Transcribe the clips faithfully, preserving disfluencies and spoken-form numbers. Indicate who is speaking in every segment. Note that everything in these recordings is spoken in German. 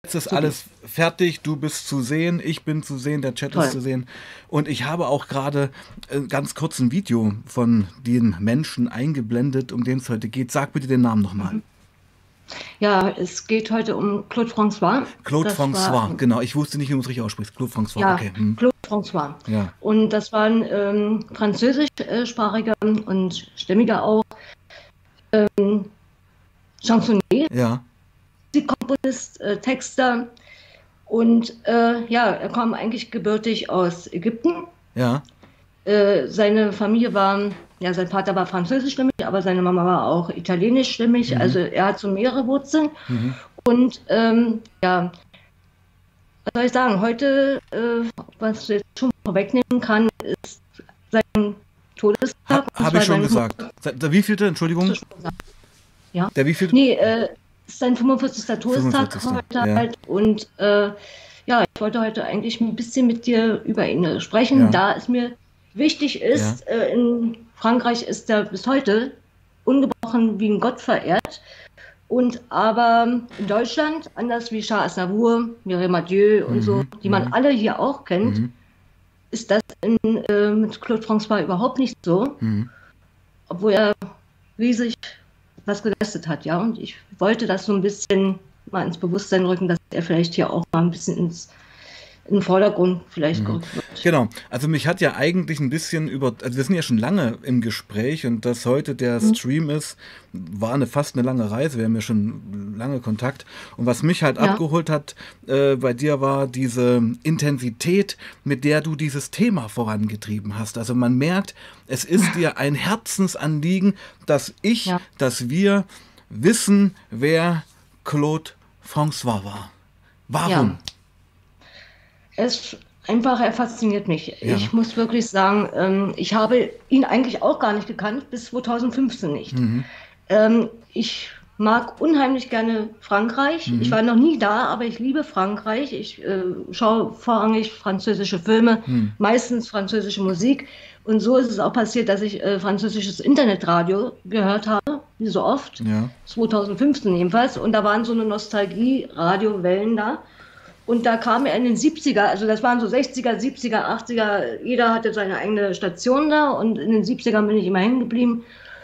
Speaker 1: Jetzt ist alles fertig, du bist zu sehen, ich bin zu sehen, der Chat
Speaker 2: Toll.
Speaker 1: ist zu sehen. Und ich habe auch gerade äh, ganz kurz ein Video von den Menschen eingeblendet, um den es heute geht. Sag bitte den Namen nochmal.
Speaker 2: Mhm. Ja, es geht heute um Claude François.
Speaker 1: Claude
Speaker 2: Das
Speaker 1: François,
Speaker 2: war,
Speaker 1: genau. Ich wusste nicht, wie man es richtig ausspricht. Claude François,
Speaker 2: ja,
Speaker 1: okay. Hm.
Speaker 2: Claude François.
Speaker 1: Ja.
Speaker 2: Und das war ein ähm, französischsprachiger und stämmiger auch ähm, Chansonnier,
Speaker 1: Ja.
Speaker 2: Musikkomponist, äh, Texter. Und äh, ja, er kam eigentlich gebürtig aus Ägypten.
Speaker 1: Ja.
Speaker 2: Äh, seine Familie war, ja, sein Vater war französischstämmig, aber seine Mama war auch italienischstämmig.
Speaker 1: Mhm.
Speaker 2: Also er hat so mehrere Wurzeln.
Speaker 1: Mhm.
Speaker 2: Und ähm, ja, was soll ich sagen, heute, äh, was ich jetzt schon vorwegnehmen kann, ist sein Todestag.
Speaker 1: Ha,
Speaker 2: Und
Speaker 1: Habe
Speaker 2: zwar
Speaker 1: ich schon
Speaker 2: sein
Speaker 1: gesagt. Der wievielte, Entschuldigung?
Speaker 2: Ja.
Speaker 1: Der wievielte?
Speaker 2: Nee, äh, ist sein fünfundvierzigster Todestag
Speaker 1: fünfundvierzigster
Speaker 2: heute
Speaker 1: Ja.
Speaker 2: halt. Und äh, ja, ich wollte heute eigentlich ein bisschen mit dir über ihn äh, sprechen,
Speaker 1: Ja.
Speaker 2: da es mir wichtig ist, äh, in Frankreich ist er bis heute ungebrochen wie ein Gott verehrt. Und aber in Deutschland, anders wie Charles Aznavour, Mireille Mathieu und
Speaker 1: Mhm.
Speaker 2: so, die man
Speaker 1: Mhm.
Speaker 2: alle hier auch kennt,
Speaker 1: Mhm.
Speaker 2: ist das in, äh, mit Claude François überhaupt nicht so,
Speaker 1: Mhm.
Speaker 2: obwohl er riesig was geleistet hat, ja. Und ich wollte das so ein bisschen mal ins Bewusstsein rücken, dass er vielleicht hier auch mal ein bisschen ins in den Vordergrund vielleicht
Speaker 1: Mhm.
Speaker 2: gerückt wird.
Speaker 1: Genau, also mich hat ja eigentlich ein bisschen über, also wir sind ja schon lange im Gespräch und dass heute der
Speaker 2: Mhm.
Speaker 1: Stream ist, war eine fast eine lange Reise, wir haben ja schon lange Kontakt und was mich halt
Speaker 2: Ja.
Speaker 1: abgeholt hat äh, bei dir war diese Intensität, mit der du dieses Thema vorangetrieben hast. Also man merkt, es ist dir ein Herzensanliegen, dass ich,
Speaker 2: Ja.
Speaker 1: dass wir wissen, wer Claude François war. Warum?
Speaker 2: Ja. Es einfach, er fasziniert mich.
Speaker 1: Ja.
Speaker 2: Ich muss wirklich sagen, ähm, ich habe ihn eigentlich auch gar nicht gekannt, bis zweitausendfünfzehn nicht.
Speaker 1: Mhm.
Speaker 2: Ähm, ich mag unheimlich gerne Frankreich.
Speaker 1: Mhm.
Speaker 2: Ich war noch nie da, aber ich liebe Frankreich. Ich äh, schaue vorrangig französische Filme,
Speaker 1: Mhm.
Speaker 2: meistens französische Musik. Und so ist es auch passiert, dass ich äh, französisches Internetradio gehört habe, wie so oft.
Speaker 1: Ja.
Speaker 2: zweitausendfünfzehn jedenfalls. Und da waren so eine Nostalgie-Radiowellen da. Und da kam er in den siebziger, also das waren so sechziger, siebziger, achtziger, jeder hatte seine eigene Station da und in den siebzigern bin ich immer hängen geblieben.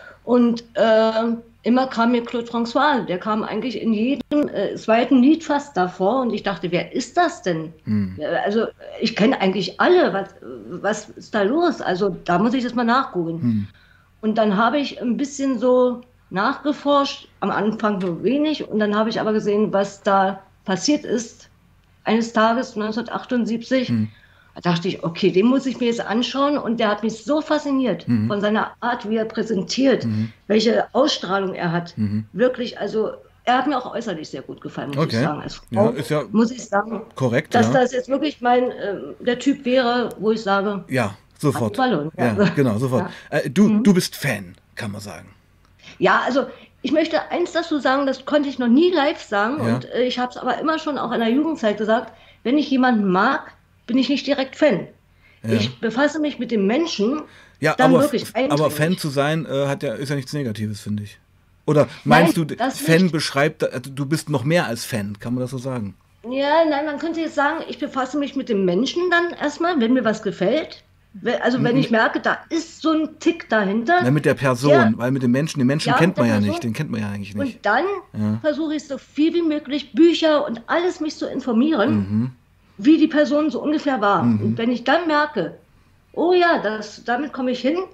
Speaker 2: Und äh, immer kam mir Claude François, der kam eigentlich in jedem äh, zweiten Lied fast davor und ich dachte, wer ist das denn?
Speaker 1: Hm.
Speaker 2: Also ich kenne eigentlich alle, was, was ist da los? Also da muss ich das mal nachgucken.
Speaker 1: Hm.
Speaker 2: Und dann habe ich ein bisschen so nachgeforscht, am Anfang nur wenig und dann habe ich aber gesehen, was da passiert ist. Eines Tages neunzehnhundertachtundsiebzig,
Speaker 1: Hm.
Speaker 2: da dachte ich, okay, den muss ich mir jetzt anschauen und der hat mich so fasziniert
Speaker 1: Mhm.
Speaker 2: von seiner Art, wie er präsentiert,
Speaker 1: Mhm.
Speaker 2: welche Ausstrahlung er hat.
Speaker 1: Mhm.
Speaker 2: Wirklich, also er hat mir auch äußerlich sehr gut gefallen, muss
Speaker 1: Okay.
Speaker 2: ich sagen. Als
Speaker 1: Ja,
Speaker 2: Frau
Speaker 1: ist ja
Speaker 2: muss ich sagen,
Speaker 1: korrekt,
Speaker 2: dass
Speaker 1: ja.
Speaker 2: das jetzt wirklich mein, äh, der Typ wäre, wo ich sage,
Speaker 1: Ja, sofort.
Speaker 2: Ballon,
Speaker 1: Ja,
Speaker 2: ja.
Speaker 1: genau, sofort.
Speaker 2: Ja.
Speaker 1: Äh, du,
Speaker 2: Mhm.
Speaker 1: du bist Fan, kann man sagen.
Speaker 2: Ja, also ich möchte eins dazu sagen, das konnte ich noch nie live sagen
Speaker 1: Ja.
Speaker 2: und äh, ich habe es aber immer schon auch in der Jugendzeit gesagt, wenn ich jemanden mag, bin ich nicht direkt Fan.
Speaker 1: Ja.
Speaker 2: Ich befasse mich mit dem Menschen,
Speaker 1: Ja,
Speaker 2: dann
Speaker 1: aber,
Speaker 2: wirklich
Speaker 1: aber
Speaker 2: eindringlich.
Speaker 1: Fan zu sein, äh, hat ja, ist ja nichts Negatives, finde ich. Oder meinst
Speaker 2: Nein,
Speaker 1: du,
Speaker 2: das
Speaker 1: Fan
Speaker 2: nicht.
Speaker 1: beschreibt, also du bist noch mehr als Fan, kann man das so sagen?
Speaker 2: Ja, nein, man könnte jetzt sagen, ich befasse mich mit dem Menschen dann erstmal, wenn mir was gefällt. We- Also wenn
Speaker 1: Mhm.
Speaker 2: ich merke, da ist so ein Tick dahinter.
Speaker 1: Na, mit der Person,
Speaker 2: Ja.
Speaker 1: weil mit dem Menschen, den Menschen
Speaker 2: Ja,
Speaker 1: kennt
Speaker 2: mit der
Speaker 1: man ja
Speaker 2: Person.
Speaker 1: nicht, den kennt man ja eigentlich nicht.
Speaker 2: Und dann
Speaker 1: Ja.
Speaker 2: versuche ich so viel wie möglich Bücher und alles mich zu informieren,
Speaker 1: Mhm.
Speaker 2: wie die Person so ungefähr war.
Speaker 1: Mhm.
Speaker 2: Und wenn ich dann merke, oh ja, das, damit komme ich hin,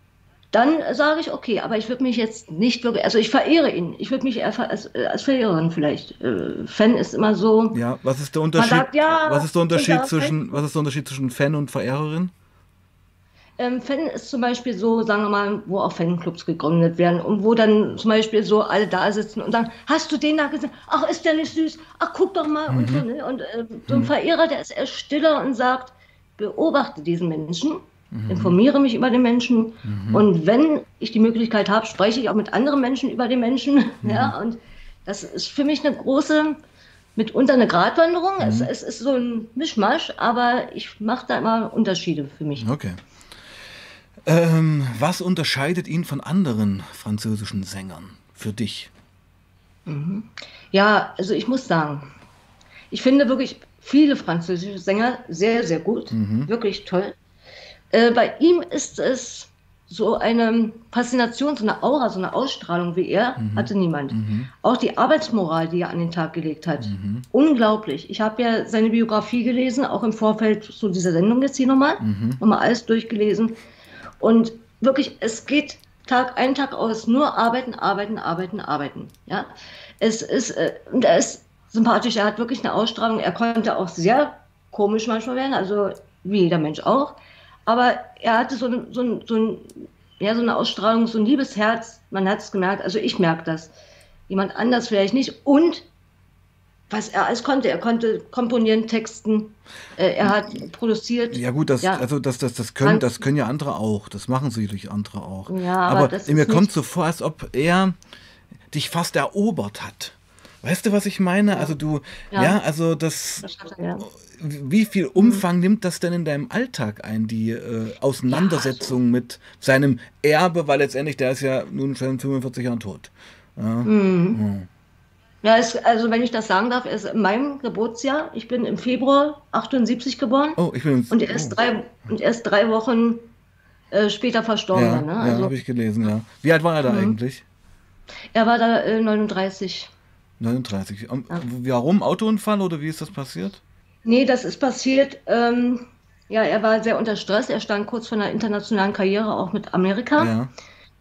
Speaker 2: dann sage ich, okay, aber ich würde mich jetzt nicht wirklich, also ich verehre ihn. Ich würde mich eher ver- als, äh, als Verehrerin vielleicht. Äh, Fan ist immer so.
Speaker 1: Ja, was ist der Unterschied?
Speaker 2: sagt, ja,
Speaker 1: was ist der Unterschied
Speaker 2: unter
Speaker 1: zwischen, was ist der Unterschied zwischen Fan und Verehrerin?
Speaker 2: Ähm, Fan ist zum Beispiel so, sagen wir mal, wo auch Fanclubs gegründet werden und wo dann zum Beispiel so alle da sitzen und sagen, hast du den da gesehen? Ach, ist der nicht süß? Ach, guck doch mal. Und, so, ne? Und äh, so ein Verehrer, der ist eher stiller und sagt, beobachte diesen Menschen, informiere mich über den Menschen und wenn ich die Möglichkeit habe, spreche ich auch mit anderen Menschen über den Menschen. Ja? Und das ist für mich eine große, mitunter eine Gratwanderung. Es, es ist so ein Mischmasch, aber ich mache da immer Unterschiede für mich.
Speaker 1: Okay. Ähm, was unterscheidet ihn von anderen französischen Sängern für dich?
Speaker 2: Ja, also ich muss sagen, Ich finde wirklich viele französische Sänger sehr, sehr gut,
Speaker 1: Mhm.
Speaker 2: wirklich toll. Äh, bei ihm ist es so eine Faszination, so eine Aura, so eine Ausstrahlung wie er,
Speaker 1: Mhm.
Speaker 2: hatte niemand.
Speaker 1: Mhm.
Speaker 2: Auch die Arbeitsmoral, die er an den Tag gelegt hat,
Speaker 1: Mhm.
Speaker 2: unglaublich. Ich habe ja seine Biografie gelesen, auch im Vorfeld zu dieser Sendung jetzt hier nochmal,
Speaker 1: Mhm.
Speaker 2: nochmal alles durchgelesen. Und wirklich, es geht Tag ein, Tag aus, nur arbeiten, arbeiten, arbeiten, arbeiten. Ja? Es ist, äh, und er ist sympathisch, er hat wirklich eine Ausstrahlung, er konnte auch sehr komisch manchmal werden, also wie jeder Mensch auch. Aber er hatte so, eine, so, ein, so, ein, ja, so eine Ausstrahlung, so ein liebes Herz, man hat es gemerkt, also ich merke das. Jemand anders vielleicht nicht. Und was er alles konnte, er konnte komponieren, texten, äh, er hat produziert.
Speaker 1: Ja gut, das,
Speaker 2: Ja,
Speaker 1: also das, das, das, können, das können ja andere auch. Das machen sicherlich andere auch.
Speaker 2: ja, aber
Speaker 1: Aber
Speaker 2: das
Speaker 1: mir
Speaker 2: ist
Speaker 1: kommt
Speaker 2: nicht.
Speaker 1: so vor, als ob er dich fast erobert hat. Weißt du, was ich meine?
Speaker 2: Ja,
Speaker 1: Also du, ja,
Speaker 2: ja,
Speaker 1: also das,
Speaker 2: das hat er, ja.
Speaker 1: wie viel
Speaker 2: Mhm.
Speaker 1: Umfang nimmt das denn in deinem Alltag ein, die äh,
Speaker 2: Ja, also.
Speaker 1: Auseinandersetzung mit seinem Erbe, weil letztendlich der ist ja nun schon in fünfundvierzig Jahren tot. Ja.
Speaker 2: Mhm.
Speaker 1: Hm.
Speaker 2: Ja, es, also wenn ich das sagen darf, er ist in meinem Geburtsjahr. Ich bin im Februar achtundsiebzig geboren
Speaker 1: Oh, ich bin ins,
Speaker 2: und er ist
Speaker 1: oh.
Speaker 2: drei, und er ist drei Wochen äh, später verstorben dann,
Speaker 1: Ja,
Speaker 2: ne?
Speaker 1: ja,
Speaker 2: Also
Speaker 1: habe ich gelesen, ja. Wie alt war er da
Speaker 2: mhm.
Speaker 1: eigentlich?
Speaker 2: Er war da äh, neununddreißig.
Speaker 1: neununddreißig. Um,
Speaker 2: Ja.
Speaker 1: warum? Autounfall oder wie ist das passiert?
Speaker 2: Nee, das ist passiert. Ähm, ja, er war sehr unter Stress. Er stand kurz vor einer internationalen Karriere, auch mit Amerika.
Speaker 1: Ja.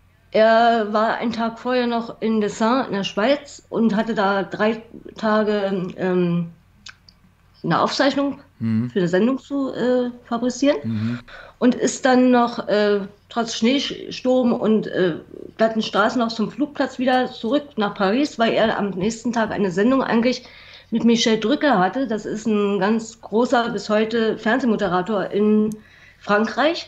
Speaker 2: Er war einen Tag vorher noch in Dessin in der Schweiz und hatte da drei Tage ähm, eine Aufzeichnung
Speaker 1: Mhm.
Speaker 2: für eine Sendung zu äh, fabrizieren
Speaker 1: Mhm.
Speaker 2: und ist dann noch äh, trotz Schneesturm und äh, glatten Straßen noch zum Flugplatz wieder zurück nach Paris, weil er am nächsten Tag eine Sendung eigentlich mit Michel Drucker hatte. Das ist ein ganz großer bis heute Fernsehmoderator in Frankreich.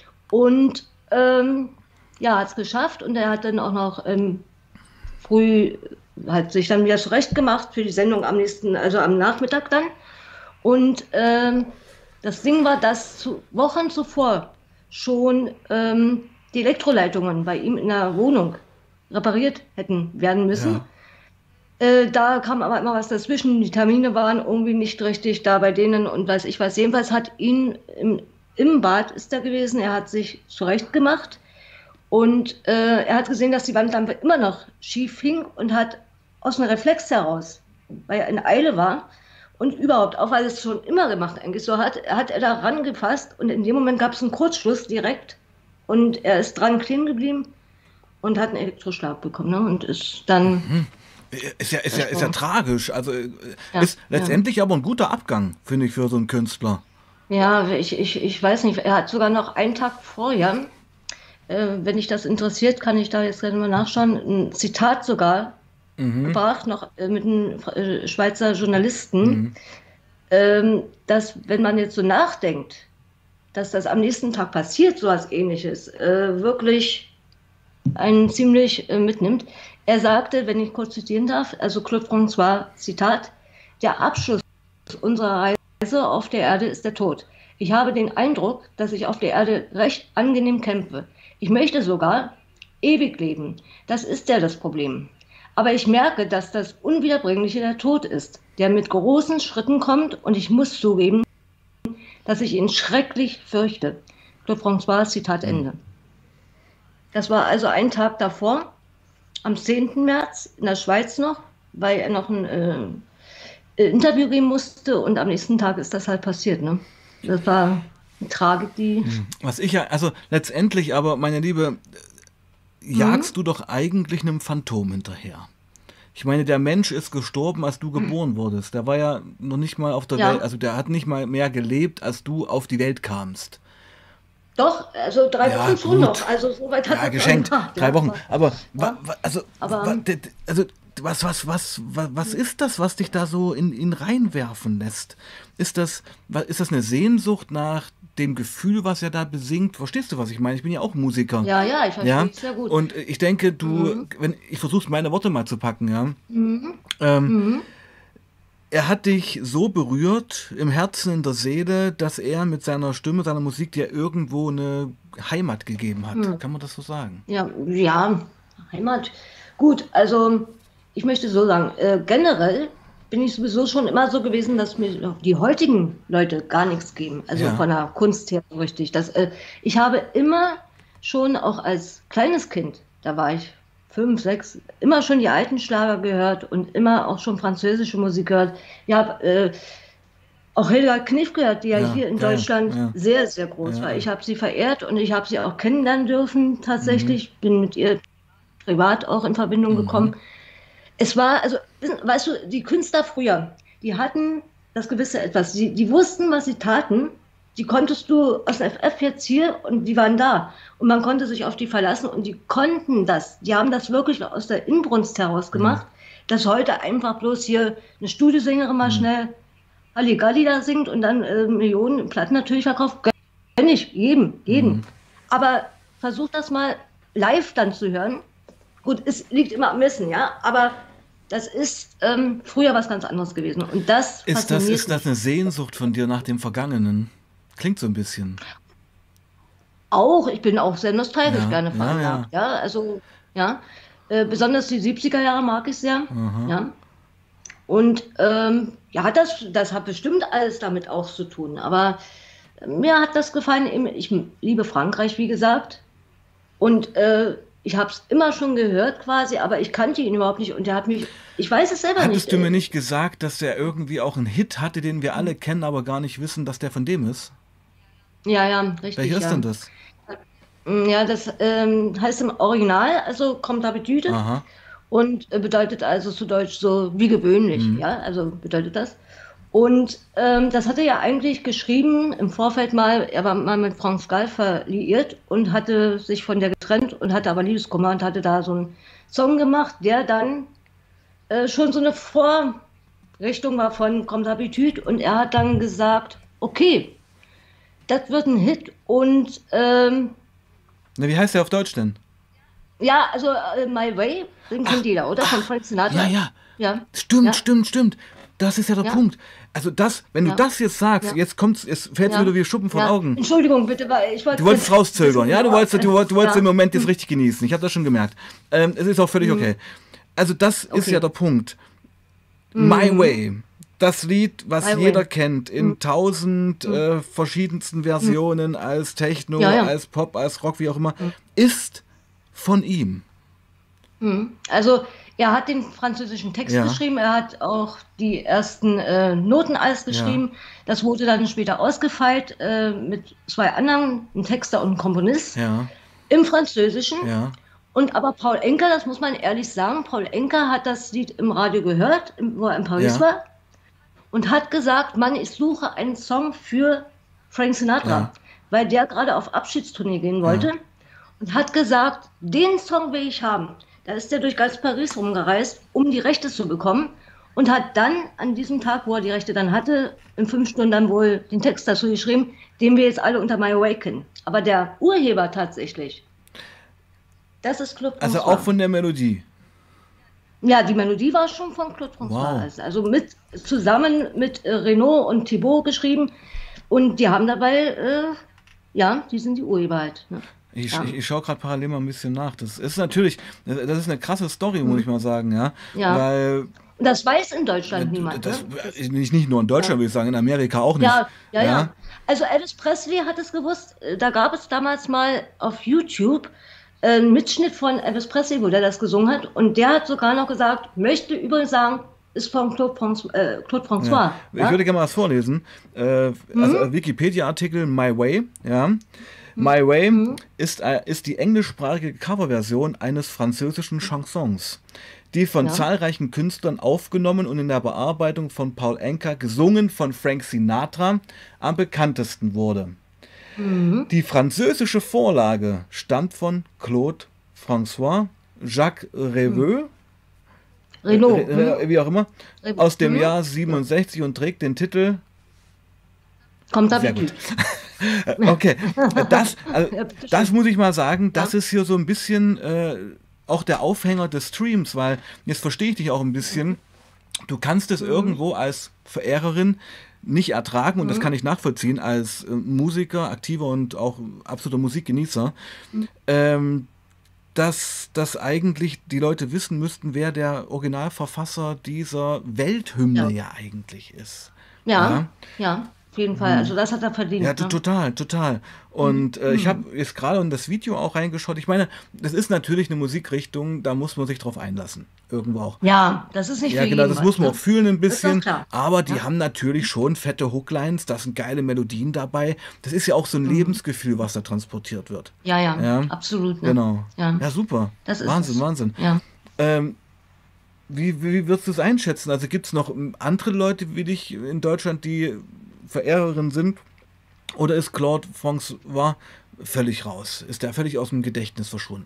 Speaker 2: Und ähm, ja, hat es geschafft und er hat dann auch noch ähm, früh, hat sich dann wieder zurecht gemacht für die Sendung am nächsten, also am Nachmittag dann. Und ähm, das Ding war, dass zu, Wochen zuvor schon ähm, die Elektroleitungen bei ihm in der Wohnung repariert hätten werden müssen.
Speaker 1: Ja.
Speaker 2: Äh, da kam aber immer was dazwischen. Die Termine waren irgendwie nicht richtig da bei denen und weiß ich was. Jedenfalls hat ihn im, im Bad ist er gewesen. Er hat sich zurechtgemacht und äh, er hat gesehen, dass die Wandlampe immer noch schief hing und hat aus einem Reflex heraus, weil er in Eile war und überhaupt, auch weil er es schon immer gemacht eigentlich so hat, hat er da rangefasst und in dem Moment gab es einen Kurzschluss direkt und er ist dran kleben geblieben und hat einen Elektroschlag bekommen, ne? Und ist dann
Speaker 1: Ist ja, ist ja, ist ja
Speaker 2: verstorben.
Speaker 1: tragisch. Also äh,
Speaker 2: Ja,
Speaker 1: ist
Speaker 2: ja.
Speaker 1: letztendlich aber ein guter Abgang, finde ich, für so einen Künstler.
Speaker 2: Ja, ich, ich, ich weiß nicht, er hat sogar noch einen Tag vorher, äh, wenn dich das interessiert, kann ich da jetzt gerne mal nachschauen, ein Zitat sogar
Speaker 1: Mhm.
Speaker 2: gebracht, noch äh, mit einem äh, Schweizer Journalisten,
Speaker 1: Mhm.
Speaker 2: ähm, dass wenn man jetzt so nachdenkt, dass das am nächsten Tag passiert, so was Ähnliches, äh, wirklich einen ziemlich äh, mitnimmt. Er sagte, wenn ich kurz zitieren darf, also Claude François, Zitat, der Abschluss unserer Reise auf der Erde ist der Tod. Ich habe den Eindruck, dass ich auf der Erde recht angenehm kämpfe. Ich möchte sogar ewig leben. Das ist ja das Problem. Aber ich merke, dass das Unwiederbringliche der Tod ist, der mit großen Schritten kommt und ich muss zugeben, dass ich ihn schrecklich fürchte. Claude François, Zitat Ende. Das war also ein Tag davor, am zehnten März in der Schweiz noch, weil er noch ein äh, Interview geben musste und am nächsten Tag ist das halt passiert. Ne? Das war eine Tragik, die...
Speaker 1: Was ich ja, also letztendlich aber, meine Liebe, jagst du doch eigentlich einem Phantom hinterher. Ich meine, der Mensch ist gestorben, als du geboren wurdest. Der war ja noch nicht mal auf der
Speaker 2: Ja.
Speaker 1: Welt, also der hat nicht mal mehr gelebt, als du auf die Welt kamst.
Speaker 2: Doch, also drei
Speaker 1: Ja,
Speaker 2: Wochen schon
Speaker 1: gut.
Speaker 2: noch. Also so weit hat
Speaker 1: Ja,
Speaker 2: es
Speaker 1: geschenkt.
Speaker 2: noch gebracht,
Speaker 1: Drei
Speaker 2: ja.
Speaker 1: Wochen. Aber, wa,
Speaker 2: Ja.
Speaker 1: wa, also,
Speaker 2: Aber-
Speaker 1: wa, d- d- also was, was, was, was, was ist das, was dich da so in ihn reinwerfen lässt? Ist das, wa- ist das eine Sehnsucht nach dem Gefühl, was er da besingt? Verstehst du, was ich meine? Ich bin ja auch Musiker.
Speaker 2: Ja, ja, ich verstehe
Speaker 1: Ja,
Speaker 2: es sehr gut.
Speaker 1: und ich denke, du, wenn ich versuche meine Worte mal zu packen, ja. Ähm, Er hat dich so berührt im Herzen, in der Seele, dass er mit seiner Stimme, seiner Musik dir irgendwo eine Heimat gegeben hat. Kann man das so sagen?
Speaker 2: Ja, ja, Heimat. Gut, also ich möchte so sagen, äh, generell bin ich sowieso schon immer so gewesen, dass mir die heutigen Leute gar nichts geben. Also
Speaker 1: Ja.
Speaker 2: von der Kunst her so richtig. Das, äh, ich habe immer schon, auch als kleines Kind, da war ich fünf, sechs, immer schon die alten Schlager gehört und immer auch schon französische Musik gehört. Ich habe äh, auch Hildegard Knef gehört, die ja,
Speaker 1: Ja,
Speaker 2: hier in
Speaker 1: geil.
Speaker 2: Deutschland
Speaker 1: Ja.
Speaker 2: sehr, sehr groß
Speaker 1: Ja.
Speaker 2: war. Ich habe sie verehrt und ich habe sie auch kennenlernen dürfen tatsächlich.
Speaker 1: Mhm.
Speaker 2: Bin mit ihr privat auch in Verbindung gekommen. Es war, also, weißt du, die Künstler früher, die hatten das gewisse Etwas. Die, die wussten, was sie taten. Die konntest du aus dem F F jetzt hier und die waren da. Und man konnte sich auf die verlassen und die konnten das. Die haben das wirklich aus der Inbrunst heraus gemacht, dass heute einfach bloß hier eine Studiosängerin mal schnell Halligalli da singt und dann äh, Millionen Platten natürlich verkauft. Gönn ich, jedem, jedem. Aber versuch das mal live dann zu hören. Gut, es liegt immer am Wissen, ja, aber das ist ähm, früher was ganz anderes gewesen. Und das
Speaker 1: Ist das,
Speaker 2: fasziniert
Speaker 1: ist das
Speaker 2: mich
Speaker 1: eine Sehnsucht von dir nach dem Vergangenen? Klingt so ein bisschen.
Speaker 2: auch. Ich bin auch sehr nostalgisch
Speaker 1: Ja,
Speaker 2: gerne
Speaker 1: ja,
Speaker 2: veranlagt. Ja, also, ja. Äh, besonders die siebziger Jahre mag ich sehr. Ja. Und ähm, ja, das, das hat bestimmt alles damit auch zu tun. Aber mir hat das gefallen. eben- Ich liebe Frankreich, wie gesagt. Und äh, ich habe es immer schon gehört quasi, aber ich kannte ihn überhaupt nicht. Und der hat mich, ich weiß es selber
Speaker 1: Hattest
Speaker 2: nicht.
Speaker 1: du
Speaker 2: äh,
Speaker 1: mir nicht gesagt, dass der irgendwie auch einen Hit hatte, den wir alle kennen, aber gar nicht wissen, dass der von dem ist?
Speaker 2: Ja, ja, richtig,
Speaker 1: Welcher ist
Speaker 2: ja.
Speaker 1: denn das?
Speaker 2: Ja, das ähm, heißt im Original, also kommt d'habitude
Speaker 1: Aha.
Speaker 2: und äh, bedeutet also zu Deutsch so wie gewöhnlich, ja, also bedeutet das. Und ähm, das hat er ja eigentlich geschrieben im Vorfeld mal, er war mal mit France Gall verliiert und hatte sich von der getrennt und hatte aber Liebeskummer und hatte da so einen Song gemacht, der dann äh, schon so eine Vorrichtung war von Comme d'habitude und er hat dann gesagt, okay, das wird ein Hit und ähm,
Speaker 1: Na, wie heißt der auf Deutsch denn?
Speaker 2: ja, also äh, My Way, den kennt jeder, oder? Von Frank Sinatra.
Speaker 1: Ja, ja.
Speaker 2: Ja,
Speaker 1: Stimmt,
Speaker 2: ja,
Speaker 1: stimmt, stimmt. Das ist ja der
Speaker 2: ja,
Speaker 1: Punkt. Also das, wenn du
Speaker 2: ja,
Speaker 1: das jetzt sagst,
Speaker 2: ja,
Speaker 1: jetzt kommt's, es fällt
Speaker 2: ja,
Speaker 1: wieder wie Schuppen von
Speaker 2: ja.
Speaker 1: Augen.
Speaker 2: Entschuldigung bitte, weil ich wollte
Speaker 1: Du wolltest
Speaker 2: jetzt
Speaker 1: rauszögern,
Speaker 2: wissen,
Speaker 1: ja? Du
Speaker 2: genau.
Speaker 1: wolltest, du, wolltest- du wolltest
Speaker 2: Ja,
Speaker 1: den Moment jetzt richtig genießen. Ich habe das schon gemerkt. Ähm, es ist auch völlig okay. Also das ist ja
Speaker 2: okay.
Speaker 1: der Punkt. My Way. Das Lied, was
Speaker 2: My
Speaker 1: jeder
Speaker 2: Way.
Speaker 1: kennt, in tausend äh, verschiedensten Versionen, als Techno,
Speaker 2: Ja, ja.
Speaker 1: als Pop, als Rock, wie auch immer, ist von ihm.
Speaker 2: Also er hat den französischen Text
Speaker 1: Ja.
Speaker 2: geschrieben, er hat auch die ersten äh, Noten alles geschrieben. Das wurde dann später ausgefeilt äh, mit zwei anderen, einem Texter und einem Komponist,
Speaker 1: Ja,
Speaker 2: im Französischen.
Speaker 1: ja,
Speaker 2: Und aber Paul Enka, das muss man ehrlich sagen, Paul Enka hat das Lied im Radio gehört, im- wo er in Paris
Speaker 1: Ja.
Speaker 2: war, und hat gesagt, Mann, ich suche einen Song für Frank Sinatra,
Speaker 1: Ja.
Speaker 2: weil der gerade auf Abschiedstournee gehen wollte, und hat gesagt, den Song will ich haben. Da ist er durch ganz Paris rumgereist, um die Rechte zu bekommen, und hat dann an diesem Tag, wo er die Rechte dann hatte, in fünf Stunden dann wohl den Text dazu geschrieben, den wir jetzt alle unter My Way kennen. Aber der Urheber tatsächlich, das ist Claude
Speaker 1: also
Speaker 2: François.
Speaker 1: auch von der Melodie.
Speaker 2: Ja, die Melodie war schon von Claude François.
Speaker 1: Wow.
Speaker 2: Also mit, zusammen mit äh, Renaud und Thibaut geschrieben. Und die haben dabei, äh, ja, die sind die Urheber halt. Ne?
Speaker 1: Ich,
Speaker 2: Ja.
Speaker 1: ich, ich schaue gerade parallel mal ein bisschen nach. Das ist natürlich, das ist eine krasse Story, muss ich mal sagen, ja.
Speaker 2: Ja.
Speaker 1: Weil
Speaker 2: Und das weiß in Deutschland niemand.
Speaker 1: das,
Speaker 2: Ne?
Speaker 1: nicht, nicht nur in Deutschland, würde ich sagen, in Amerika auch nicht.
Speaker 2: Ja, ja, ja. Also Elvis Presley hat es gewusst. Da gab es damals mal auf YouTube einen Mitschnitt von Elvis Presley, wo der das gesungen hat. Und der hat sogar noch gesagt, möchte übrigens sagen, ist von Claude François. Äh, Claude François
Speaker 1: Ja.
Speaker 2: ja?
Speaker 1: Ich würde gerne mal was vorlesen. Äh, also äh, Wikipedia-Artikel My Way, ja. My Way ist, äh, ist die englischsprachige Coverversion eines französischen Chansons, die von
Speaker 2: Ja.
Speaker 1: zahlreichen Künstlern aufgenommen und in der Bearbeitung von Paul Anka, gesungen von Frank Sinatra, am bekanntesten wurde. Die französische Vorlage stammt von Claude François Jacques Reveux,
Speaker 2: Renaud.
Speaker 1: äh, äh, wie auch immer,
Speaker 2: Reveux.
Speaker 1: aus dem
Speaker 2: Mhm.
Speaker 1: Jahr siebenundsechzig und trägt den Titel.
Speaker 2: Kommt da
Speaker 1: Sehr
Speaker 2: bitte.
Speaker 1: gut. Okay, das, also,
Speaker 2: Ja, bitte
Speaker 1: das
Speaker 2: schön.
Speaker 1: muss ich mal sagen, das
Speaker 2: Ja.
Speaker 1: ist hier so ein bisschen äh, auch der Aufhänger des Streams, weil jetzt verstehe ich dich auch ein bisschen. Du kannst es irgendwo als Verehrerin nicht ertragen und das kann ich nachvollziehen als äh, Musiker, aktiver und auch absoluter Musikgenießer. Ähm, dass, dass eigentlich die Leute wissen müssten, wer der Originalverfasser dieser Welthymne
Speaker 2: Ja.
Speaker 1: ja eigentlich ist.
Speaker 2: Ja,
Speaker 1: Ja,
Speaker 2: ja, auf jeden Fall. Also das hat er
Speaker 1: ja,
Speaker 2: verdient,
Speaker 1: to-
Speaker 2: ne?
Speaker 1: total, total.
Speaker 2: Mhm.
Speaker 1: Und äh, ich
Speaker 2: Mhm.
Speaker 1: habe jetzt gerade in das Video auch reingeschaut. Ich meine, das ist natürlich eine Musikrichtung, da muss man sich drauf einlassen. Irgendwo auch.
Speaker 2: Ja, das ist nicht für
Speaker 1: Ja, genau, das muss
Speaker 2: jeden was,
Speaker 1: man auch
Speaker 2: ne?
Speaker 1: fühlen ein
Speaker 2: Das ist doch
Speaker 1: bisschen,
Speaker 2: klar.
Speaker 1: aber die
Speaker 2: Ja.
Speaker 1: haben natürlich schon fette Hooklines, da sind geile Melodien dabei. Das ist ja auch so ein
Speaker 2: Mhm.
Speaker 1: Lebensgefühl, was da transportiert wird.
Speaker 2: Ja, ja,
Speaker 1: Ja,
Speaker 2: absolut, ne?
Speaker 1: genau.
Speaker 2: Ja,
Speaker 1: Ja, super.
Speaker 2: das ist
Speaker 1: Wahnsinn,
Speaker 2: es.
Speaker 1: Wahnsinn.
Speaker 2: Ja.
Speaker 1: Ähm, wie, wie würdest du es einschätzen? Also gibt es noch ähm, andere Leute wie dich in Deutschland, die Verehrerin sind? Oder ist Claude François völlig raus? Ist der völlig aus dem Gedächtnis verschwunden?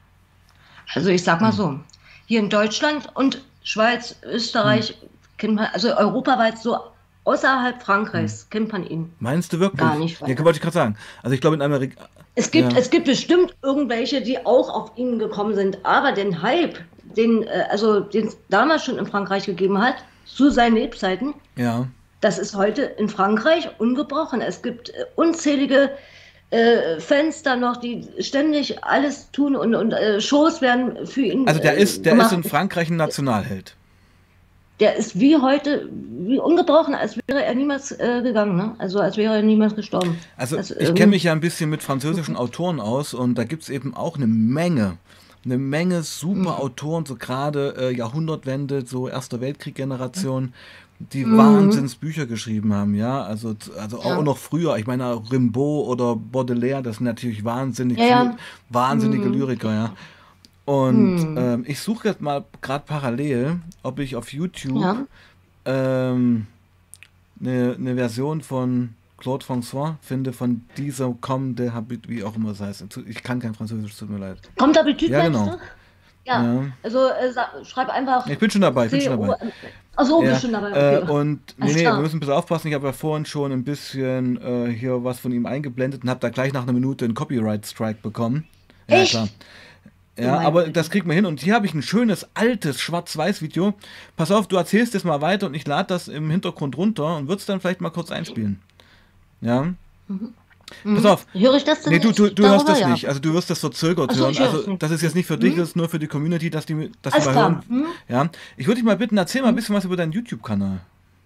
Speaker 2: Also ich sag mal
Speaker 1: Hm.
Speaker 2: so, hier in Deutschland und Schweiz,
Speaker 1: Hm.
Speaker 2: Österreich kennt man, also europaweit so außerhalb
Speaker 1: Hm.
Speaker 2: Frankreichs kennt man ihn
Speaker 1: Meinst du
Speaker 2: gar
Speaker 1: wirklich?
Speaker 2: nicht
Speaker 1: Ja,
Speaker 2: weiter.
Speaker 1: wollte ich gerade sagen. Also ich glaube in Amerika.
Speaker 2: Es gibt,
Speaker 1: Ja,
Speaker 2: es gibt bestimmt irgendwelche, die auch auf ihn gekommen sind, aber den Hype, den, äh, also den es damals schon in Frankreich gegeben hat, zu seinen Lebzeiten,
Speaker 1: ja.
Speaker 2: das ist heute in Frankreich ungebrochen. Es gibt äh, unzählige äh, Fans da noch, die ständig alles tun und, und äh, Shows werden für ihn
Speaker 1: Also der
Speaker 2: äh,
Speaker 1: ist, der ist
Speaker 2: gemacht.
Speaker 1: in Frankreich ein Nationalheld.
Speaker 2: Der ist wie heute, wie ungebrochen, als wäre er niemals äh, gegangen, ne? Also als wäre er niemals gestorben.
Speaker 1: Also
Speaker 2: Das,
Speaker 1: ich kenne
Speaker 2: ähm,
Speaker 1: mich ja ein bisschen mit französischen Autoren aus und da gibt es eben auch eine Menge, eine Menge super Autoren, so gerade äh, Jahrhundertwende, so Erster Weltkrieg-Generation, die
Speaker 2: mhm.
Speaker 1: Wahnsinnsbücher geschrieben haben, ja. Also, also auch
Speaker 2: Ja,
Speaker 1: noch früher, ich meine Rimbaud oder Baudelaire, das sind natürlich wahnsinnig
Speaker 2: ja,
Speaker 1: viel,
Speaker 2: ja.
Speaker 1: wahnsinnige
Speaker 2: Mhm.
Speaker 1: Lyriker, ja. Und
Speaker 2: Mhm.
Speaker 1: ähm, ich suche jetzt mal gerade parallel, ob ich auf YouTube
Speaker 2: Ja,
Speaker 1: ähm, eine, eine Version von Claude François finde, von dieser Comme de Habit, wie auch immer es heißt. Ich kann kein Französisch, tut mir leid.
Speaker 2: kommt Appetit,
Speaker 1: Ja,
Speaker 2: meinst
Speaker 1: genau.
Speaker 2: du? Ja,
Speaker 1: Ja.
Speaker 2: also äh, sa- schreib
Speaker 1: Ich
Speaker 2: einfach
Speaker 1: bin schon dabei, ich bin schon dabei.
Speaker 2: C O. Achso, bist
Speaker 1: Ja,
Speaker 2: schon dabei,
Speaker 1: äh,
Speaker 2: okay.
Speaker 1: und nee,
Speaker 2: Alles
Speaker 1: nee, wir
Speaker 2: klar.
Speaker 1: müssen ein bisschen aufpassen. Ich habe ja vorhin schon ein bisschen äh, hier was von ihm eingeblendet und habe da gleich nach einer Minute einen Copyright-Strike bekommen. Ja, klar.
Speaker 2: Echt? Du
Speaker 1: Ja,
Speaker 2: meine
Speaker 1: aber
Speaker 2: Güte.
Speaker 1: das kriegt man hin. Und hier habe ich ein schönes, altes Schwarz-Weiß-Video. Pass auf, du erzählst es mal weiter und ich lade das im Hintergrund runter und würde es dann vielleicht mal kurz einspielen. Ja, pass
Speaker 2: Mhm.
Speaker 1: auf.
Speaker 2: Höre ich das denn
Speaker 1: Nee, du, du,
Speaker 2: jetzt
Speaker 1: du hörst
Speaker 2: darüber?
Speaker 1: das
Speaker 2: Ja.
Speaker 1: nicht. Also du wirst das verzögert
Speaker 2: Achso,
Speaker 1: hören.
Speaker 2: ich höre
Speaker 1: Also
Speaker 2: es nicht.
Speaker 1: das ist jetzt nicht für dich,
Speaker 2: Hm?
Speaker 1: das ist nur für die Community, dass die, dass die
Speaker 2: Alles
Speaker 1: mal
Speaker 2: klar.
Speaker 1: hören.
Speaker 2: Hm?
Speaker 1: Ja, ich würde dich mal bitten, erzähl mal ein
Speaker 2: Hm?
Speaker 1: bisschen was über deinen YouTube-Kanal.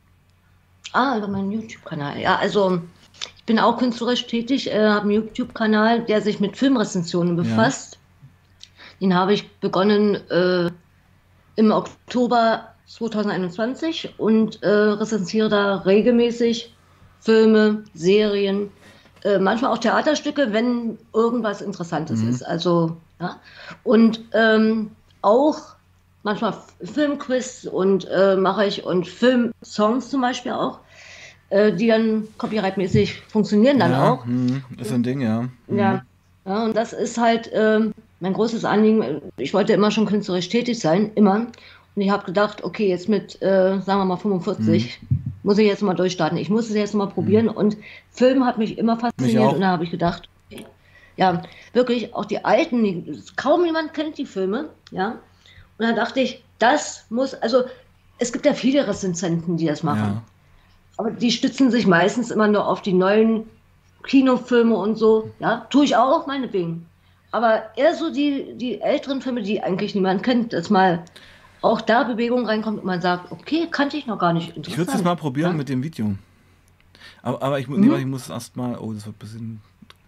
Speaker 2: Ah, über meinen YouTube-Kanal. Ja, also ich bin auch künstlerisch tätig, äh, habe einen YouTube-Kanal, der sich mit Filmrezensionen
Speaker 1: Ja,
Speaker 2: befasst. Den habe ich begonnen äh, im Oktober zweitausendeinundzwanzig und äh, rezensiere da regelmäßig Filme, Serien, äh, manchmal auch Theaterstücke, wenn irgendwas Interessantes
Speaker 1: mhm.
Speaker 2: ist. Also, ja. Und ähm, auch manchmal F- Filmquiz und äh, mache ich und Filmsongs zum Beispiel auch, äh, die dann copyrightmäßig funktionieren dann
Speaker 1: Ja,
Speaker 2: auch.
Speaker 1: mhm. Ist so ein Ding, ja. Mhm.
Speaker 2: Ja, ja, und das ist halt ähm, mein großes Anliegen. Ich wollte immer schon künstlerisch tätig sein, immer. Und ich habe gedacht, okay, jetzt mit, äh, sagen wir mal,
Speaker 1: Mhm.
Speaker 2: fünfundvierzig muss ich jetzt mal durchstarten. Ich muss es jetzt mal
Speaker 1: Mhm.
Speaker 2: probieren. Und Film hat mich immer
Speaker 1: Mich
Speaker 2: fasziniert. Und
Speaker 1: auch.
Speaker 2: da habe ich gedacht, okay, ja, wirklich, auch die alten, die, kaum jemand kennt die Filme, ja. Und dann dachte ich, das muss, also es gibt ja viele Rezensenten, die das machen.
Speaker 1: Ja.
Speaker 2: Aber die stützen sich meistens immer nur auf die neuen Kinofilme und so. Ja, tue ich auch, meinetwegen. Aber eher so die, die älteren Filme, die eigentlich niemand kennt, dass mal auch da Bewegung reinkommt und man sagt, okay, kannte ich noch gar nicht.
Speaker 1: Ich würde es jetzt mal
Speaker 2: Interessant.
Speaker 1: probieren
Speaker 2: Ja?
Speaker 1: mit dem Video. Aber, aber ich, mu- nee, warte,
Speaker 2: Mhm.
Speaker 1: ich muss erst mal. Oh, das wird ein bisschen.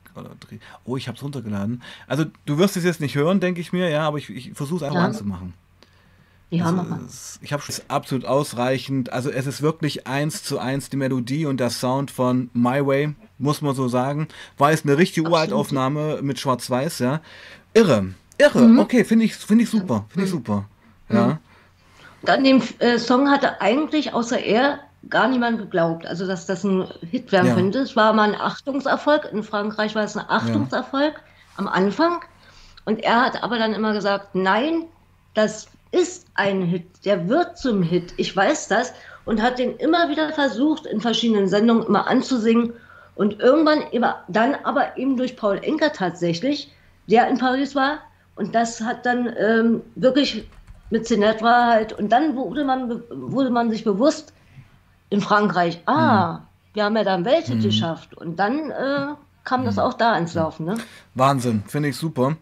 Speaker 1: Oh, ich habe es runtergeladen. Also, du wirst es jetzt nicht hören, denke ich mir, ja, aber ich, ich versuche es einfach
Speaker 2: Ja,
Speaker 1: anzumachen.
Speaker 2: ja,
Speaker 1: Also,
Speaker 2: mach mal.
Speaker 1: es, ich habe schon absolut ausreichend. Also, es ist wirklich eins zu eins die Melodie und der Sound von My Way, muss man so sagen. War jetzt eine richtige
Speaker 2: Absolut.
Speaker 1: Uraltaufnahme mit Schwarz-Weiß, ja. Irre, irre.
Speaker 2: Mhm.
Speaker 1: Okay, finde ich, finde ich
Speaker 2: Ja.
Speaker 1: super, finde ich
Speaker 2: Mhm.
Speaker 1: super.
Speaker 2: Mhm.
Speaker 1: Ja,
Speaker 2: Und an dem äh, Song hatte eigentlich außer er gar niemand geglaubt, also dass das ein Hit werden
Speaker 1: ja,
Speaker 2: könnte. Es war mal ein Achtungserfolg. In Frankreich war es ein
Speaker 1: ja.
Speaker 2: Achtungserfolg am Anfang. Und er hat aber dann immer gesagt, nein, das ist ein Hit, der wird zum Hit. Ich weiß das. Und hat den immer wieder versucht, in verschiedenen Sendungen immer anzusingen. Und irgendwann immer, dann aber eben durch Paul Enker tatsächlich, der in Paris war. Und das hat dann ähm, wirklich mit Sinatra halt. Und dann wurde man, be- wurde man sich bewusst in Frankreich,
Speaker 1: Hm,
Speaker 2: ah, wir haben ja da einen Welthit
Speaker 1: hm,
Speaker 2: geschafft. Und dann äh, kam das
Speaker 1: hm.
Speaker 2: auch da ins Laufen, ne?
Speaker 1: Wahnsinn, finde ich super.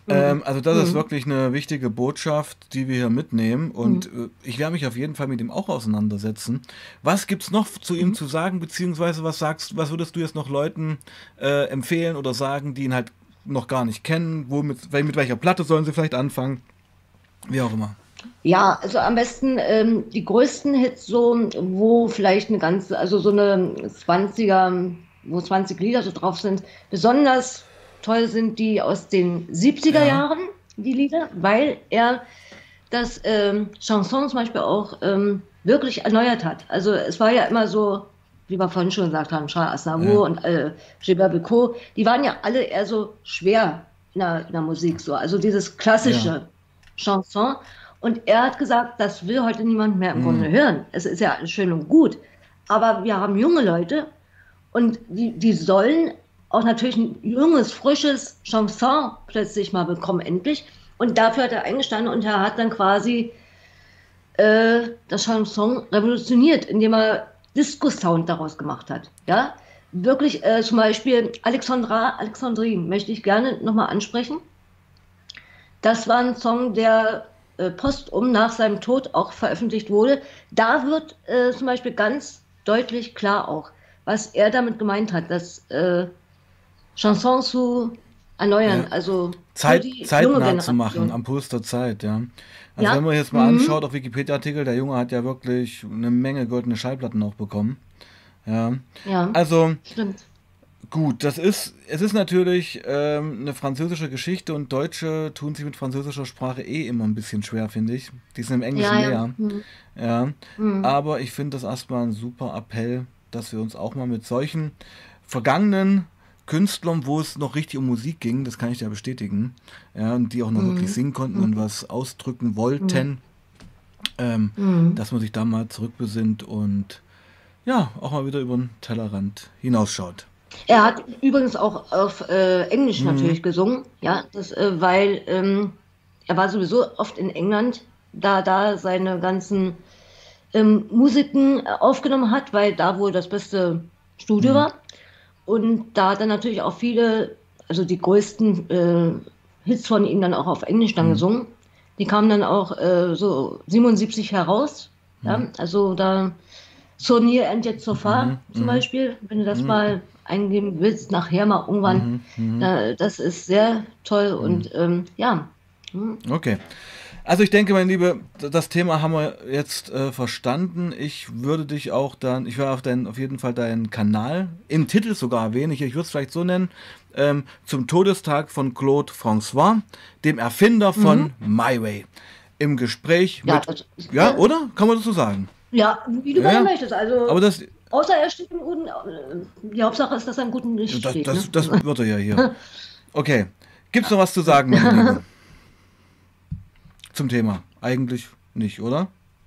Speaker 1: Ähm, also das ist
Speaker 2: Mhm.
Speaker 1: wirklich eine wichtige Botschaft, die wir hier mitnehmen und
Speaker 2: Mhm.
Speaker 1: äh, ich werde mich auf jeden Fall mit ihm auch auseinandersetzen. Was gibt's noch zu ihm
Speaker 2: Mhm.
Speaker 1: zu sagen, beziehungsweise was sagst, was würdest du jetzt noch Leuten äh, empfehlen oder sagen, die ihn halt noch gar nicht kennen, womit, wel- mit welcher Platte sollen sie vielleicht anfangen, wie auch immer.
Speaker 2: Ja, also am besten ähm, die größten Hits so, wo vielleicht eine ganze, also so eine zwanziger, wo zwanzig Lieder so drauf sind. Besonders toll sind die aus den siebziger
Speaker 1: Ja,
Speaker 2: Jahren, die Lieder, weil er das ähm, Chanson zum Beispiel auch ähm, wirklich erneuert hat. Also es war ja immer so, wie wir vorhin schon gesagt haben, Charles
Speaker 1: ja,
Speaker 2: Aznavour und äh, Gilbert Bécaud, die waren ja alle eher so schwer in der, in der Musik so. Also dieses
Speaker 1: ja,
Speaker 2: klassische Chanson. Und er hat gesagt, das will heute niemand mehr im
Speaker 1: hm,
Speaker 2: Grunde hören. Es ist ja alles schön und gut. Aber wir haben junge Leute und die, die sollen auch natürlich ein junges, frisches Chanson plötzlich mal bekommen, endlich. Und dafür hat er eingestanden und er hat dann quasi äh, das Chanson revolutioniert, indem er Disco-Sound daraus gemacht hat. Ja? Wirklich äh, zum Beispiel Alexandra, Alexandrie möchte ich gerne nochmal ansprechen. Das war ein Song, der äh, postum nach seinem Tod auch veröffentlicht wurde. Da wird äh, zum Beispiel ganz deutlich klar auch, was er damit gemeint hat, das äh, Chanson zu erneuern,
Speaker 1: ja.
Speaker 2: also für
Speaker 1: Zeit,
Speaker 2: die junge
Speaker 1: zeitnah zu machen,
Speaker 2: Generation.
Speaker 1: am Puls der Zeit, ja. Also wenn
Speaker 2: Ja,
Speaker 1: man jetzt mal
Speaker 2: mhm.
Speaker 1: anschaut auf Wikipedia-Artikel, der Junge hat ja wirklich eine Menge goldene Schallplatten auch bekommen. Ja.
Speaker 2: Ja,
Speaker 1: Also
Speaker 2: stimmt.
Speaker 1: gut, das ist, es ist natürlich ähm, eine französische Geschichte und Deutsche tun sich mit französischer Sprache eh immer ein bisschen schwer, finde ich. Die sind im
Speaker 2: Ja,
Speaker 1: Englischen
Speaker 2: ja.
Speaker 1: näher.
Speaker 2: Mhm.
Speaker 1: Ja.
Speaker 2: Mhm.
Speaker 1: Aber ich finde das erstmal ein super Appell, dass wir uns auch mal mit solchen vergangenen Künstlern, wo es noch richtig um Musik ging, das kann ich ja bestätigen, ja, und die auch noch wirklich
Speaker 2: Mhm.
Speaker 1: singen konnten und
Speaker 2: Mhm.
Speaker 1: was ausdrücken
Speaker 2: Mhm.
Speaker 1: wollten, ähm,
Speaker 2: Mhm.
Speaker 1: dass man sich da mal zurückbesinnt und ja, auch mal wieder über den Tellerrand hinausschaut.
Speaker 2: Er hat übrigens auch auf äh, Englisch
Speaker 1: Mhm.
Speaker 2: natürlich gesungen, ja, das, äh, weil ähm, er war sowieso oft in England, da da seine ganzen ähm, Musiken äh, aufgenommen hat, weil da wohl das beste Studio
Speaker 1: Mhm.
Speaker 2: war. Und da hat er natürlich auch viele, also die größten äh, Hits von ihm dann auch auf Englisch dann
Speaker 1: Mhm.
Speaker 2: gesungen. Die kamen dann auch äh, so siebenundsiebzig heraus.
Speaker 1: Mhm.
Speaker 2: Ja? Also da So Near and Yet So Far
Speaker 1: Mhm.
Speaker 2: zum
Speaker 1: Mhm.
Speaker 2: Beispiel, wenn du das
Speaker 1: Mhm.
Speaker 2: mal eingeben willst, nachher mal irgendwann,
Speaker 1: Mhm. Mhm.
Speaker 2: da, das ist sehr toll
Speaker 1: Mhm.
Speaker 2: und ähm, ja. Hm.
Speaker 1: Okay. Also ich denke, mein Lieber, das Thema haben wir jetzt äh, verstanden. Ich würde dich auch dann, ich werde auf, dein, auf jeden Fall deinen Kanal im Titel sogar erwähnen, ich, ich würde es vielleicht so nennen, ähm, zum Todestag von Claude François, dem Erfinder
Speaker 2: Mhm.
Speaker 1: von My Way. Im Gespräch
Speaker 2: Ja,
Speaker 1: mit,
Speaker 2: das ist,
Speaker 1: ja,
Speaker 2: äh,
Speaker 1: oder? Kann man das so sagen?
Speaker 2: ja, wie du
Speaker 1: Ja,
Speaker 2: gerne
Speaker 1: ja.
Speaker 2: möchtest.
Speaker 1: Aber
Speaker 2: Also,
Speaker 1: das,
Speaker 2: außer er steht im guten, äh, die Hauptsache ist, dass er im guten Licht
Speaker 1: das,
Speaker 2: steht, ne?
Speaker 1: das, das wird er ja hier. Okay. Gibt's noch was zu sagen, meine Liebe, zum Thema? Eigentlich nicht, oder?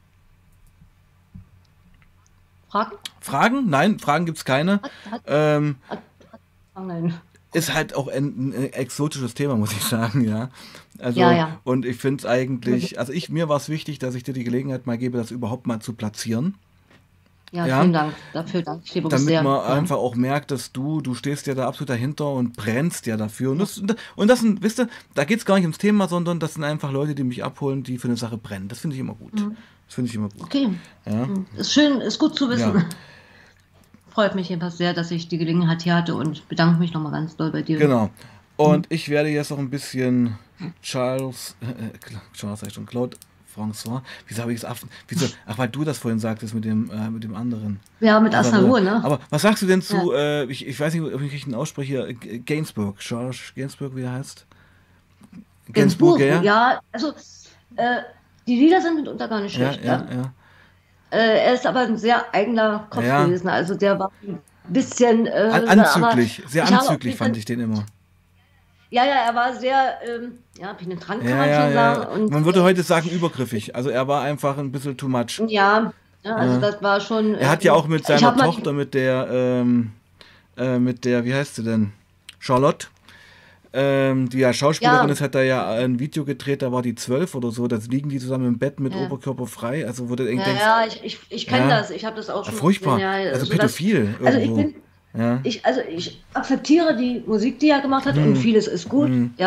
Speaker 2: Fragen?
Speaker 1: Fragen? Nein, Fragen gibt's keine.
Speaker 2: Hat, hat,
Speaker 1: Ähm,
Speaker 2: hat, hat, nein.
Speaker 1: ist halt auch ein, ein exotisches Thema, muss ich sagen, ja.
Speaker 2: Ja,
Speaker 1: Also,
Speaker 2: ja.
Speaker 1: und ich finde es eigentlich, also ich, mir war es wichtig, dass ich dir die Gelegenheit mal gebe, das überhaupt mal zu platzieren.
Speaker 2: Ja,
Speaker 1: Ja,
Speaker 2: vielen Dank. Dafür danke ich dir wirklich
Speaker 1: damit
Speaker 2: sehr.
Speaker 1: man
Speaker 2: Ja.
Speaker 1: einfach auch merkt, dass du, du stehst ja da absolut dahinter und brennst ja dafür. Und das, und das sind, wisst ihr, da geht es gar nicht ums Thema, sondern das sind einfach Leute, die mich abholen, die für eine Sache brennen. Das finde ich immer gut.
Speaker 2: Mhm.
Speaker 1: Das finde ich immer gut.
Speaker 2: Okay.
Speaker 1: Ja,
Speaker 2: Mhm. Ist schön, ist gut zu
Speaker 1: ja,
Speaker 2: wissen. Freut mich jedenfalls sehr, dass ich die Gelegenheit hier hatte und bedanke mich nochmal ganz doll bei dir.
Speaker 1: genau.
Speaker 2: Mhm.
Speaker 1: Und ich werde jetzt noch ein bisschen Charles, äh, Charles sag ich schon, Claude François. Wieso habe ich es ab? Wieso? Ach, weil du das vorhin sagtest mit dem, äh, mit dem anderen.
Speaker 2: Ja, mit
Speaker 1: Aznavour.
Speaker 2: Aznavour, ne?
Speaker 1: Aber was sagst du denn
Speaker 2: Ja.
Speaker 1: zu, äh, ich, ich weiß nicht, ob ich richtig ausspreche, G- Gainsbourg, George Gainsbourg, wie er heißt? Gainsbourg,
Speaker 2: Gainsbourg,
Speaker 1: ja, ja,
Speaker 2: ja, also äh, die Lieder sind mitunter gar nicht
Speaker 1: ja,
Speaker 2: schlecht,
Speaker 1: ja,
Speaker 2: ja.
Speaker 1: ja,
Speaker 2: Äh, er ist aber ein sehr eigener Kopf
Speaker 1: ja.
Speaker 2: gewesen. Also der war ein bisschen,
Speaker 1: An,
Speaker 2: äh, aber
Speaker 1: anzüglich, sehr
Speaker 2: ich habe auch,
Speaker 1: anzüglich fand ich den immer.
Speaker 2: ja, ja, er war sehr, ähm, ja, penetrant kann
Speaker 1: Ja,
Speaker 2: man
Speaker 1: ja,
Speaker 2: schon
Speaker 1: ja.
Speaker 2: sagen. Und
Speaker 1: Man würde heute sagen übergriffig. Also er war einfach ein bisschen too much.
Speaker 2: ja, ja, also
Speaker 1: Ja.
Speaker 2: das war schon,
Speaker 1: Er hat ja auch
Speaker 2: ähm,
Speaker 1: mit
Speaker 2: ich
Speaker 1: seiner
Speaker 2: habe mal die,
Speaker 1: Tochter, mit der, ähm, äh, mit der, wie heißt sie denn? Charlotte, ähm, die ja Schauspielerin
Speaker 2: ja,
Speaker 1: ist, hat da ja ein Video gedreht, da war die zwölf oder so, da liegen die zusammen im Bett mit
Speaker 2: ja,
Speaker 1: Oberkörper frei, also wo du denk-
Speaker 2: ja,
Speaker 1: denkst,
Speaker 2: ja, ich, ich, ich kenne
Speaker 1: ja,
Speaker 2: das, ich habe das auch
Speaker 1: ja,
Speaker 2: schon mal gesehen,
Speaker 1: furchtbar,
Speaker 2: ja,
Speaker 1: also
Speaker 2: also das,
Speaker 1: pädophil
Speaker 2: also ich
Speaker 1: irgendwo,
Speaker 2: bin,
Speaker 1: ja,
Speaker 2: ich, also ich akzeptiere die Musik, die er gemacht hat und
Speaker 1: hm,
Speaker 2: vieles ist gut,
Speaker 1: hm,
Speaker 2: ja.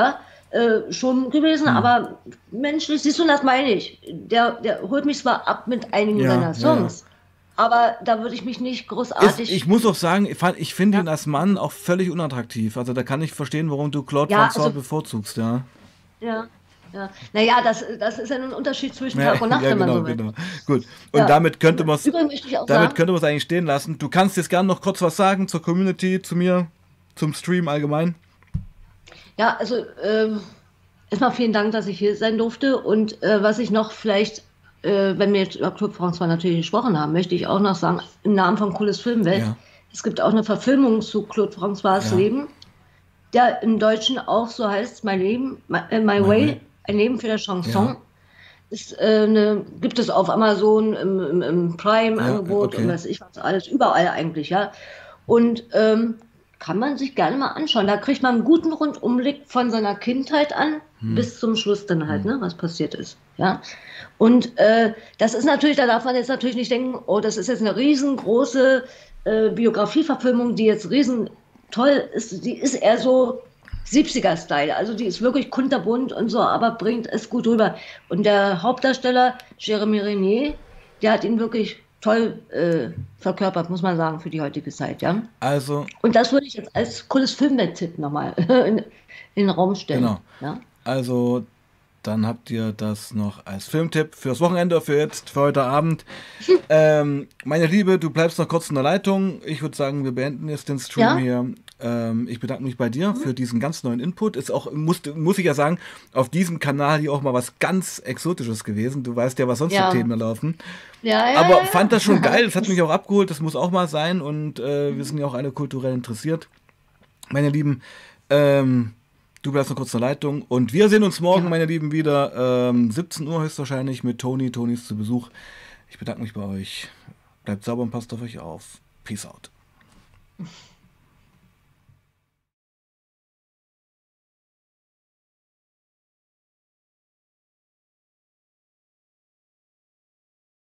Speaker 2: äh, schon gewesen,
Speaker 1: Hm.
Speaker 2: aber menschlich, siehst du, das meine ich. Der, der holt mich zwar ab mit einigen
Speaker 1: Ja,
Speaker 2: seiner
Speaker 1: ja, ja.
Speaker 2: Songs, aber da würde ich mich nicht
Speaker 1: Ist,
Speaker 2: großartig.
Speaker 1: ich muss auch sagen, ich, fand- ich finde
Speaker 2: Ja,
Speaker 1: ihn als Mann auch völlig unattraktiv. Also da kann ich verstehen, warum du Claude
Speaker 2: ja,
Speaker 1: François
Speaker 2: also,
Speaker 1: bevorzugst, ja.
Speaker 2: ja, ja. Naja, das, das ist ja ein Unterschied zwischen
Speaker 1: Ja,
Speaker 2: Tag und Nacht,
Speaker 1: ja,
Speaker 2: wenn man
Speaker 1: genau,
Speaker 2: so will.
Speaker 1: genau. Gut. Und
Speaker 2: Ja.
Speaker 1: damit könnte man es
Speaker 2: Übrigens möchte ich auch
Speaker 1: damit
Speaker 2: sagen,
Speaker 1: könnte man es eigentlich stehen lassen. Du kannst jetzt gerne noch kurz was sagen zur Community, zu mir, zum Stream allgemein.
Speaker 2: ja, also ähm, erstmal vielen Dank, dass ich hier sein durfte. Und äh, was ich noch vielleicht, äh, wenn wir jetzt über Claude François natürlich gesprochen haben, möchte ich auch noch sagen, im Namen von Cooles Filmwelt,
Speaker 1: Ja,
Speaker 2: es gibt auch eine Verfilmung zu Claude François'
Speaker 1: ja.
Speaker 2: Leben, der im Deutschen auch so heißt, mein Leben, My, äh, My
Speaker 1: My Way.
Speaker 2: Way, ein Leben für die
Speaker 1: Ja,
Speaker 2: Chanson. Ist, äh, eine, gibt es auf Amazon im, im, im
Speaker 1: ja,
Speaker 2: Prime-Angebot und
Speaker 1: okay.
Speaker 2: was ich was alles, überall eigentlich, ja. Und ähm, kann man sich gerne mal anschauen. Da kriegt man einen guten Rundumblick von seiner Kindheit an
Speaker 1: Hm,
Speaker 2: bis zum Schluss dann halt,
Speaker 1: hm.
Speaker 2: ne, was passiert ist. Ja. Und äh, das ist natürlich, da darf man jetzt natürlich nicht denken, oh, das ist jetzt eine riesengroße äh, Biografieverfilmung, die jetzt riesen toll ist. Die ist eher so siebziger-Style. Also die ist wirklich kunterbunt und so, aber bringt es gut rüber. Und der Hauptdarsteller, Jeremy Renier, der hat ihn wirklich toll äh, verkörpert, muss man sagen, für die heutige Zeit, ja.
Speaker 1: Also,
Speaker 2: Und das würde ich jetzt als cooles Filmwelt-Tipp nochmal in, in den Raum stellen,
Speaker 1: genau.
Speaker 2: ja.
Speaker 1: Also, dann habt ihr das noch als Filmtipp fürs Wochenende, für jetzt, für heute Abend. Ähm, meine Liebe, du bleibst noch kurz in der Leitung. Ich würde sagen, wir beenden jetzt den Stream
Speaker 2: Ja?
Speaker 1: hier. Ähm, ich bedanke mich bei dir
Speaker 2: Mhm.
Speaker 1: für diesen ganz neuen Input. Ist auch, muss, muss ich ja sagen, auf diesem Kanal hier auch mal was ganz Exotisches gewesen. Du weißt ja, was sonst für
Speaker 2: Ja.
Speaker 1: Themen da laufen.
Speaker 2: Ja, ja,
Speaker 1: Aber
Speaker 2: ja,
Speaker 1: fand das schon
Speaker 2: ja.
Speaker 1: geil, das hat mich auch abgeholt, das muss auch mal sein und äh, wir sind ja auch alle kulturell interessiert. Meine Lieben, ähm, du bleibst noch kurz in der Leitung und wir sehen uns morgen,
Speaker 2: Ja.
Speaker 1: meine Lieben, wieder ähm, siebzehn Uhr höchstwahrscheinlich mit Toni. Toni ist zu Besuch. Ich bedanke mich bei euch. Bleibt sauber und passt auf euch auf. Peace out.